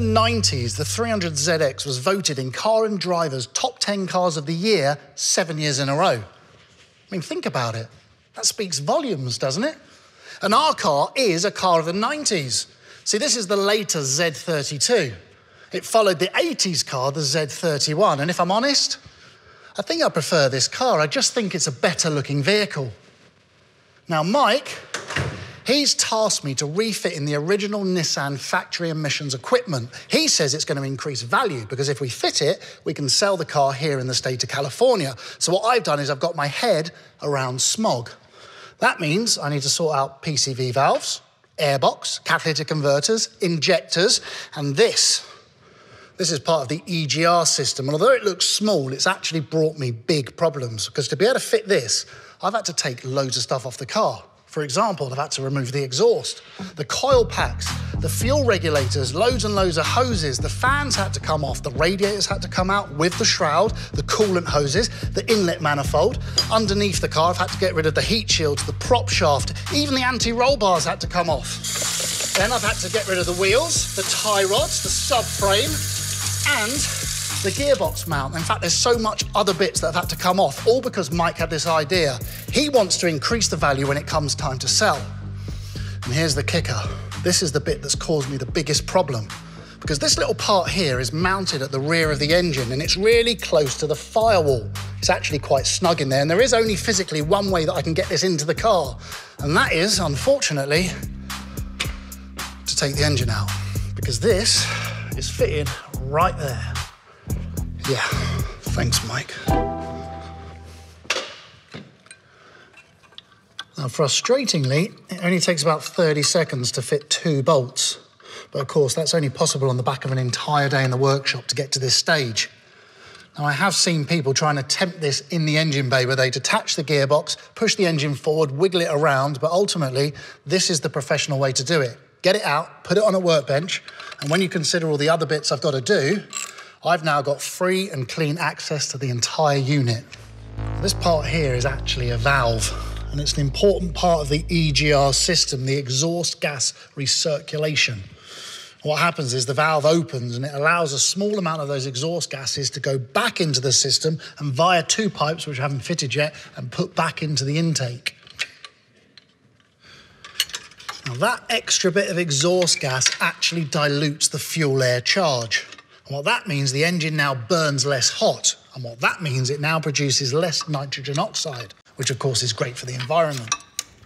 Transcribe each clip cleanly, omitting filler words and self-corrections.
90s, the 300ZX was voted in Car and Driver's top 10 cars of the year 7 years in a row. I mean, think about it. That speaks volumes, doesn't it? And our car is a car of the 90s. See, this is the later Z32. It followed the 80s car, the Z31. And if I'm honest, I think I prefer this car. I just think it's a better looking vehicle. Now, Mike, he's tasked me to refit in the original Nissan factory emissions equipment. He says it's going to increase value because if we fit it, we can sell the car here in the state of California. So what I've done is I've got my head around smog. That means I need to sort out PCV valves, airbox, catalytic converters, injectors, and this. This is part of the EGR system. And although it looks small, it's actually brought me big problems because to be able to fit this, I've had to take loads of stuff off the car. For example, I've had to remove the exhaust, the coil packs, the fuel regulators, loads and loads of hoses. The fans had to come off, the radiators had to come out with the shroud, the coolant hoses, the inlet manifold. Underneath the car, I've had to get rid of the heat shields, the prop shaft, even the anti-roll bars had to come off. Then I've had to get rid of the wheels, the tie rods, the subframe, and the gearbox mount. In fact, there's so much other bits that have had to come off, all because Mike had this idea. He wants to increase the value when it comes time to sell. And here's the kicker. This is the bit that's caused me the biggest problem, because this little part here is mounted at the rear of the engine and it's really close to the firewall. It's actually quite snug in there, and there is only physically one way that I can get this into the car, and that is, unfortunately, to take the engine out, because this is fitted right there. Yeah, thanks, Mike. Now, frustratingly, it only takes about 30 seconds to fit 2 bolts. But of course, that's only possible on the back of an entire day in the workshop to get to this stage. Now, I have seen people trying to tempt this in the engine bay where they detach the gearbox, push the engine forward, wiggle it around, but ultimately, this is the professional way to do it. Get it out, put it on a workbench, and when you consider all the other bits I've got to do, I've now got free and clean access to the entire unit. This part here is actually a valve, and it's an important part of the EGR system, the exhaust gas recirculation. What happens is the valve opens and it allows a small amount of those exhaust gases to go back into the system and via 2 pipes, which I haven't fitted yet, and put back into the intake. Now that extra bit of exhaust gas actually dilutes the fuel air charge. And what that means, the engine now burns less hot. And what that means, it now produces less nitrogen oxide, which of course is great for the environment.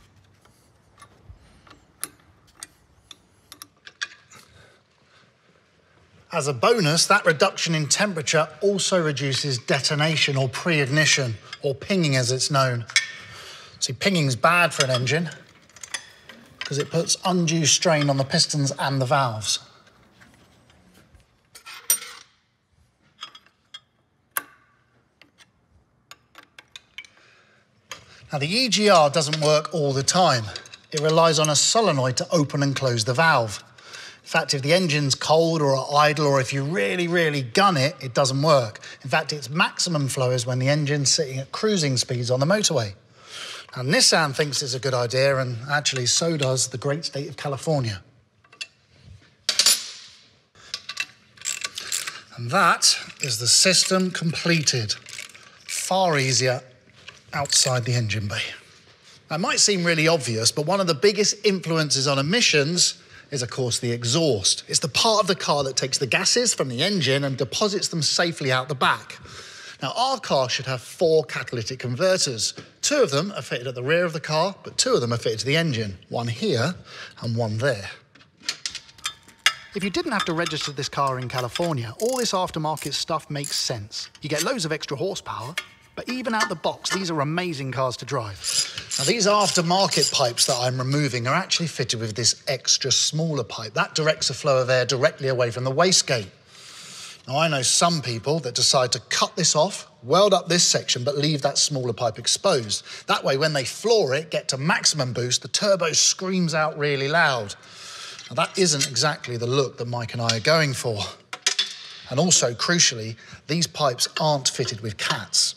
As a bonus, that reduction in temperature also reduces detonation or pre-ignition, or pinging as it's known. See, pinging's bad for an engine because it puts undue strain on the pistons and the valves. Now, the EGR doesn't work all the time. It relies on a solenoid to open and close the valve. In fact, if the engine's cold or idle, or if you really, really gun it, it doesn't work. In fact, its maximum flow is when the engine's sitting at cruising speeds on the motorway. Now, Nissan thinks it's a good idea, and actually so does the great state of California. And that is the system completed. Far easier outside the engine bay. Now, it might seem really obvious, but one of the biggest influences on emissions is, of course, the exhaust. It's the part of the car that takes the gases from the engine and deposits them safely out the back. Now, our car should have 4 catalytic converters. 2 of them are fitted at the rear of the car, but 2 of them are fitted to the engine. 1 here and 1 there. If you didn't have to register this car in California, all this aftermarket stuff makes sense. You get loads of extra horsepower, but even out the box, these are amazing cars to drive. Now, these aftermarket pipes that I'm removing are actually fitted with this extra smaller pipe. That directs the flow of air directly away from the wastegate. Now, I know some people that decide to cut this off, weld up this section, but leave that smaller pipe exposed. That way, when they floor it, get to maximum boost, the turbo screams out really loud. Now, that isn't exactly the look that Mike and I are going for. And also, crucially, these pipes aren't fitted with cats.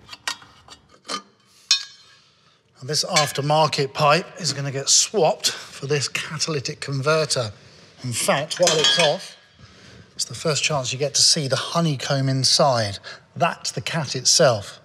This aftermarket pipe is going to get swapped for this catalytic converter. In fact, while it's off, it's the first chance you get to see the honeycomb inside. That's the cat itself.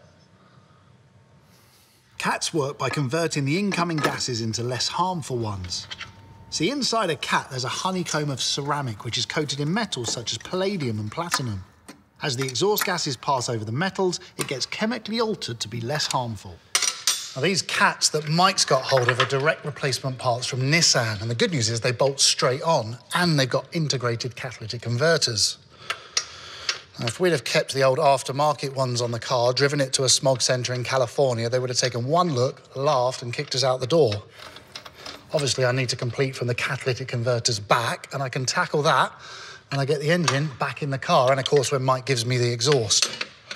Cats work by converting the incoming gases into less harmful ones. See, inside a cat, there's a honeycomb of ceramic, which is coated in metals such as palladium and platinum. As the exhaust gases pass over the metals, it gets chemically altered to be less harmful. Now, these cats that Mike's got hold of are direct replacement parts from Nissan, and the good news is they bolt straight on, and they've got integrated catalytic converters. Now, if we'd have kept the old aftermarket ones on the car, driven it to a smog centre in California, they would have taken one look, laughed, and kicked us out the door. Obviously, I need to complete from the catalytic converters back, and I can tackle that when I get the engine back in the car, and of course, when Mike gives me the exhaust.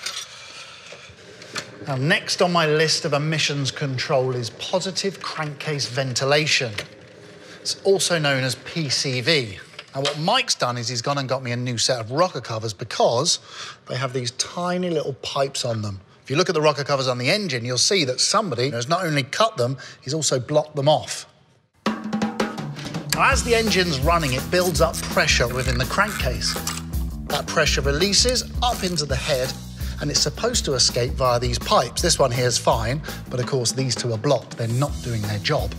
Now, next on my list of emissions control is positive crankcase ventilation. It's also known as PCV. Now, what Mike's done is he's gone and got me a new set of rocker covers because they have these tiny little pipes on them. If you look at the rocker covers on the engine, you'll see that somebody has not only cut them, he's also blocked them off. Now, as the engine's running, it builds up pressure within the crankcase. That pressure releases up into the head, and it's supposed to escape via these pipes. This one here is fine, but of course these two are blocked. They're not doing their job.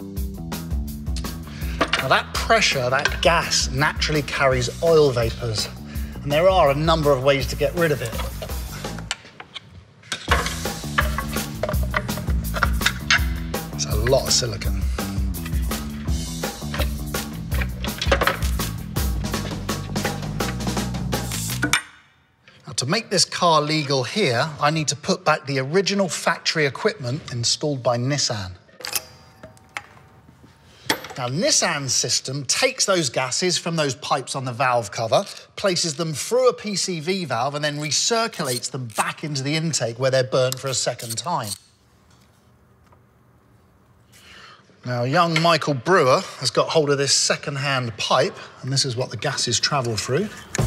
Now that pressure, that gas, naturally carries oil vapours, and there are a number of ways to get rid of it. It's a lot of silicone. To make this car legal here, I need to put back the original factory equipment installed by Nissan. Now, Nissan's system takes those gases from those pipes on the valve cover, places them through a PCV valve, and then recirculates them back into the intake where they're burnt for a second time. Now, young Michael Brewer has got hold of this second-hand pipe, and this is what the gases travel through.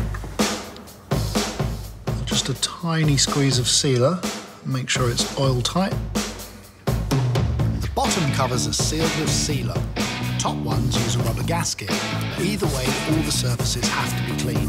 Just a tiny squeeze of sealer, make sure it's oil tight. The bottom covers are sealed with sealer. The top ones use a rubber gasket. Either way, all the surfaces have to be clean.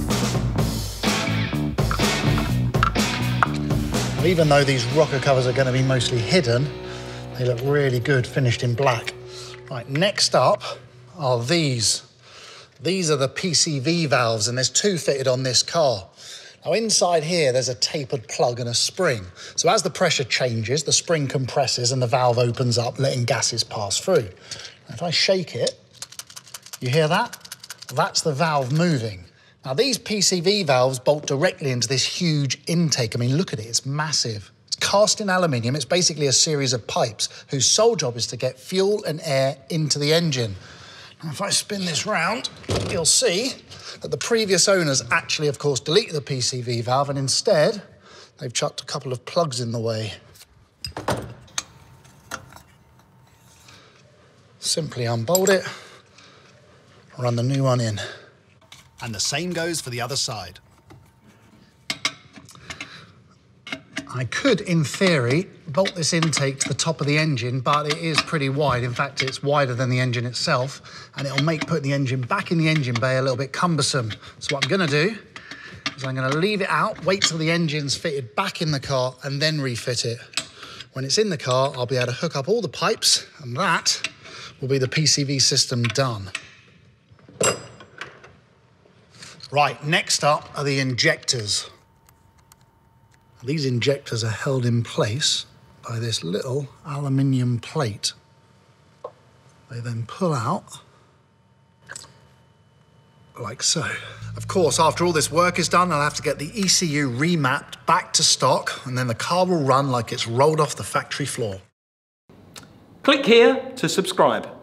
Even though these rocker covers are going to be mostly hidden, they look really good finished in black. Right, next up are these. These are the PCV valves, and there's two fitted on this car. Now, inside here, there's a tapered plug and a spring. So as the pressure changes, the spring compresses and the valve opens up, letting gases pass through. Now, if I shake it, you hear that? That's the valve moving. Now, these PCV valves bolt directly into this huge intake. I mean, look at it, it's massive. It's cast in aluminium. It's basically a series of pipes whose sole job is to get fuel and air into the engine. Now, if I spin this round, you'll see that the previous owners actually, of course, deleted the PCV valve, and instead, they've chucked a couple of plugs in the way. Simply unbolt it, run the new one in. And the same goes for the other side. I could, in theory, bolt this intake to the top of the engine, but it is pretty wide. In fact, it's wider than the engine itself, and it'll make putting the engine back in the engine bay a little bit cumbersome. So what I'm going to do is I'm going to leave it out, wait till the engine's fitted back in the car, and then refit it. When it's in the car, I'll be able to hook up all the pipes, and that will be the PCV system done. Right, next up are the injectors. These injectors are held in place by this little aluminium plate. They then pull out like so. Of course, after all this work is done, I'll have to get the ECU remapped back to stock, and then the car will run like it's rolled off the factory floor. Click here to subscribe.